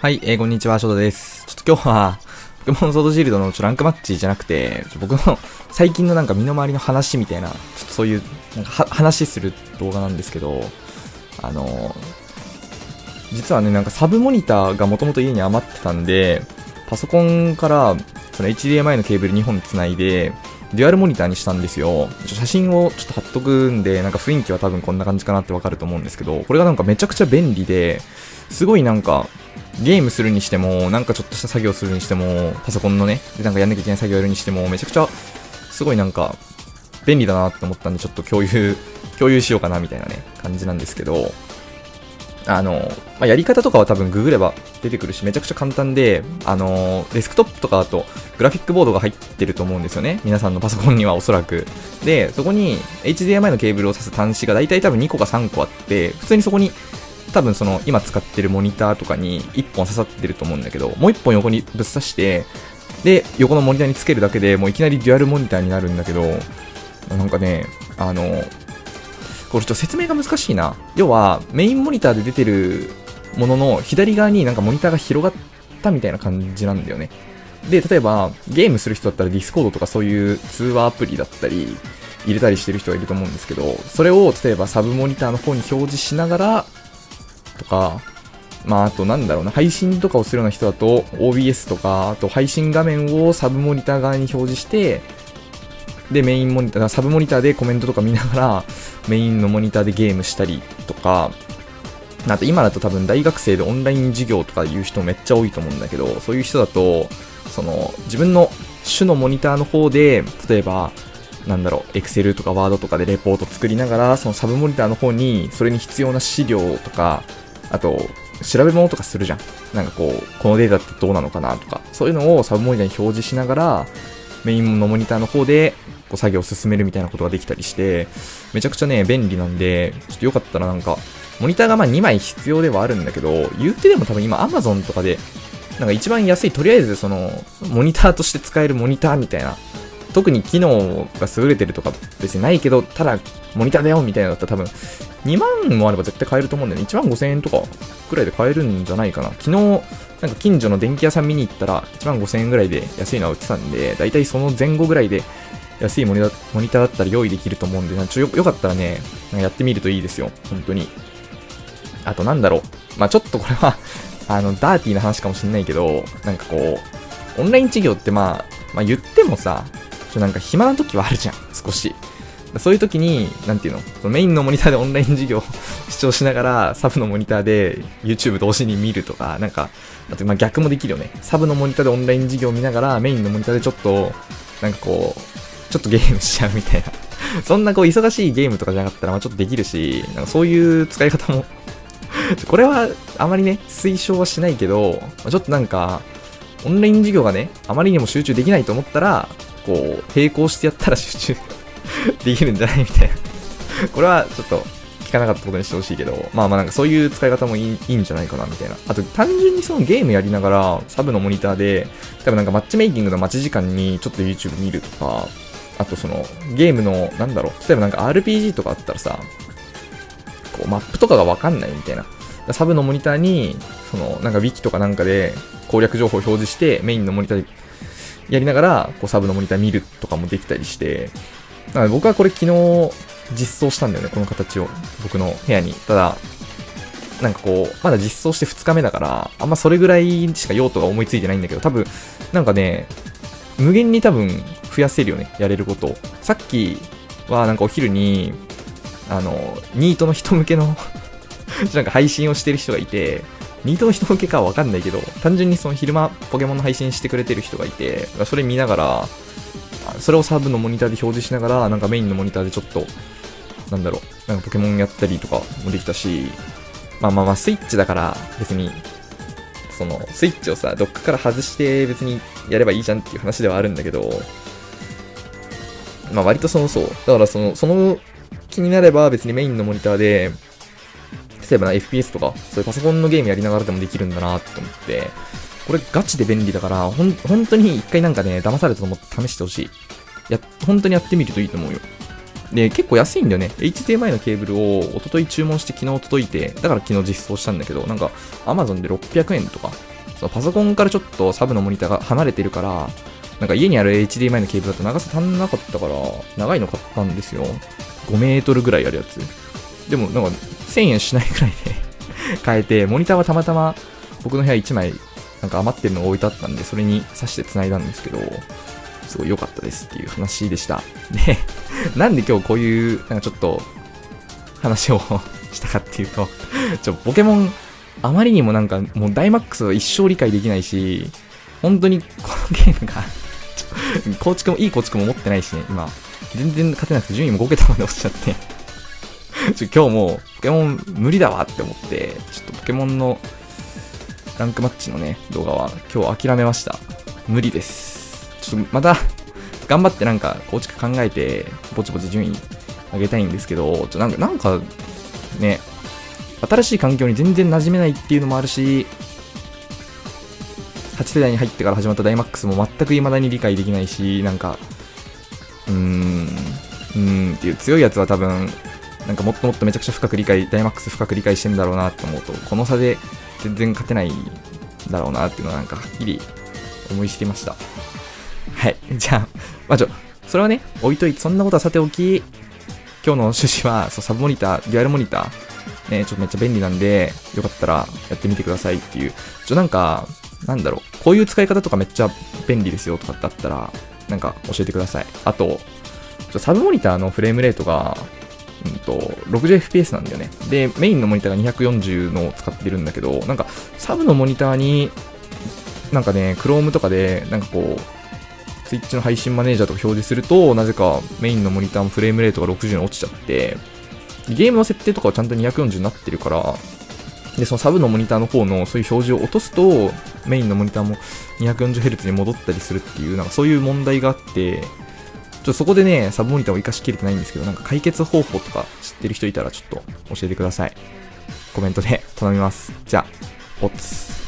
はい、こんにちは、ショートです。ちょっと今日は、ポケモンソードシールドのランクマッチじゃなくて、僕の最近のなんか身の回りの話みたいな、ちょっとそういう、なんか話する動画なんですけど、実はね、なんかサブモニターがもともと家に余ってたんで、パソコンからその HDMI のケーブル2本つないで、デュアルモニターにしたんですよ。写真をちょっと貼っとくんで、なんか雰囲気は多分こんな感じかなってわかると思うんですけど、これがなんかめちゃくちゃ便利で、すごいなんか、ゲームするにしても、なんかちょっとした作業するにしても、パソコンのね、でなんかやんなきゃいけない作業やるにしても、めちゃくちゃ、すごいなんか、便利だなって思ったんで、ちょっと共有しようかなみたいなね、感じなんですけど、やり方とかは多分ググれば出てくるし、めちゃくちゃ簡単で、デスクトップとかだとグラフィックボードが入ってると思うんですよね。皆さんのパソコンにはおそらく。で、そこに HDMI のケーブルを挿す端子が大体多分2個か3個あって、普通にそこに多分その今使ってるモニターとかに1本刺さってると思うんだけど、もう1本横にぶっ刺して、で、横のモニターにつけるだけでもういきなりデュアルモニターになるんだけど、なんかね、これちょっと説明が難しいな。要は、メインモニターで出てるものの左側になんかモニターが広がったみたいな感じなんだよね。で、例えば、ゲームする人だったらディスコードとかそういう通話アプリだったり、入れたりしてる人がいると思うんですけど、それを例えばサブモニターの方に表示しながら、とか、あとなんだろうな、配信とかをするような人だと、OBS とか、あと配信画面をサブモニター側に表示して、で、メインモニター、サブモニターでコメントとか見ながら、メインのモニターでゲームしたりとか、あと今だと多分大学生でオンライン授業とかいう人めっちゃ多いと思うんだけど、そういう人だと、自分の主のモニターの方で、例えば、Excel とか Word とかでレポート作りながら、そのサブモニターの方に、それに必要な資料とか、あと、調べ物とかするじゃん。なんかこのデータってどうなのかなとか、そういうのをサブモニターに表示しながら、メインのモニターの方で、作業を進めるみたいなことができたりして、めちゃくちゃね、便利なんで、ちょっとよかったらなんか、モニターが2枚必要ではあるんだけど、言ってでも多分今 Amazon とかで、なんか一番安い、とりあえずモニターとして使えるモニターみたいな、特に機能が優れてるとか別にないけど、ただモニターだよみたいなのだったら多分、2万もあれば絶対買えると思うんだよね。1万5000円とかくらいで買えるんじゃないかな。昨日、なんか近所の電気屋さん見に行ったら、1万5000円ぐらいで安いのは売ってたんで、だいたいその前後ぐらいで、安いモニターだったら用意できると思うんで、よかったらね、やってみるといいですよ。本当に。あとちょっとこれはダーティーな話かもしんないけど、なんかオンライン授業って言ってもさ、なんか暇な時はあるじゃん、少し。そういう時に、なんていうの、そのメインのモニターでオンライン授業を視聴しながら、サブのモニターで YouTube 同時に見るとか、なんか、あと逆もできるよね。サブのモニターでオンライン授業を見ながら、メインのモニターでちょっと、ちょっとゲームしちゃうみたいな。そんな忙しいゲームとかじゃなかったら、ちょっとできるし、なんかそういう使い方もこれはあまりね、推奨はしないけど、ちょっとなんか、オンライン授業がね、あまりにも集中できないと思ったら、並行してやったら集中できるんじゃないみたいな。これはちょっと聞かなかったことにしてほしいけど、なんかそういう使い方もいいんじゃないかなみたいな。あと単純にそのゲームやりながら、サブのモニターで、多分なんかマッチメイキングの待ち時間にちょっと YouTube 見るとか、あとゲームの、例えばなんか RPG とかあったらさ、マップとかがわかんないみたいな。サブのモニターに、なんか Wiki とかなんかで攻略情報を表示して、メインのモニターでやりながら、サブのモニター見るとかもできたりして、だから僕はこれ昨日実装したんだよね、この形を。僕の部屋に。ただ、なんかまだ実装して2日目だから、あんまそれぐらいしか用途が思いついてないんだけど、多分、なんかね、無限に多分増やせるよね、やれることを。さっきはなんかお昼に、ニートの人向けのなんか配信をしてる人がいて、ニートの人向けかはわかんないけど、単純に昼間ポケモンの配信してくれてる人がいて、それ見ながら、それをサブのモニターで表示しながら、なんかメインのモニターでちょっと、なんかポケモンやったりとかもできたし、スイッチだから別に、スイッチをさ、ドックから外して別にやればいいじゃんっていう話ではあるんだけど、割とそう。だからその気になれば別にメインのモニターで、例えばFPS とか、そういうパソコンのゲームやりながらでもできるんだなと思って、これガチで便利だから、本当に一回なんかね、騙されたと思って試してほしい。本当にやってみるといいと思うよ。で、結構安いんだよね。HDMI のケーブルを一昨日注文して昨日届いて、だから昨日実装したんだけど、なんか Amazon で600円とかそのパソコンからちょっとサブのモニターが離れてるから、なんか家にある HDMI のケーブルだと長さ足んなかったから、長いの買ったんですよ。5メートルぐらいあるやつ。でもなんか1000円しないぐらいで買えて、モニターはたまたま僕の部屋1枚なんか余ってるのが置いてあったんで、それに挿して繋いだんですけど、すごい良かったですっていう話でした。で、なんで今日こういうなんかちょっと話をしたかっていうと、ポケモンあまりにもなんかもうダイマックスは一生理解できないし、本当にこのゲームが構築もいい構築も持ってないしね、今全然勝てなくて順位も5桁まで落ちちゃって今日もうポケモン無理だわって思って、ちょっとポケモンのランクマッチのね動画は今日諦めました。無理です。ちょっとまた頑張ってなんか構築考えてぼちぼち順位上げたいんですけど、なんかね、新しい環境に全然馴染めないっていうのもあるし、8世代に入ってから始まったダイマックスも全く未だに理解できないし、なんかっていう強いやつは多分なんかもっともっとめちゃくちゃダイマックス深く理解してんだろうなって思うと、この差で全然勝てないんだろうなっていうのはなんかはっきり思い知りました。はい、じゃあそれはね置いといて、そんなことはさておき、今日の趣旨はサブモニター、デュアルモニターね、ちょっとめっちゃ便利なんで、よかったらやってみてくださいっていう。なんかなんだろう、こういう使い方とかめっちゃ便利ですよとかってあったらなんか教えてください。あとサブモニターのフレームレートが60fps なんだよね。で、メインのモニターが240のを使ってるんだけど、なんかサブのモニターになんかね、Chrome とかでなんかこうTwitch の配信マネージャーとか表示すると、なぜかメインのモニターもフレームレートが60に落ちちゃって、ゲームの設定とかはちゃんと240になってるから、でそのサブのモニターの方のそういう表示を落とすとメインのモニターも 240Hz に戻ったりするっていう、なんかそういう問題があって、そこでねサブモニターを活かしきれてないんですけど、なんか解決方法とか知ってる人いたらちょっと教えてください。コメントで頼みます。じゃあオッツ。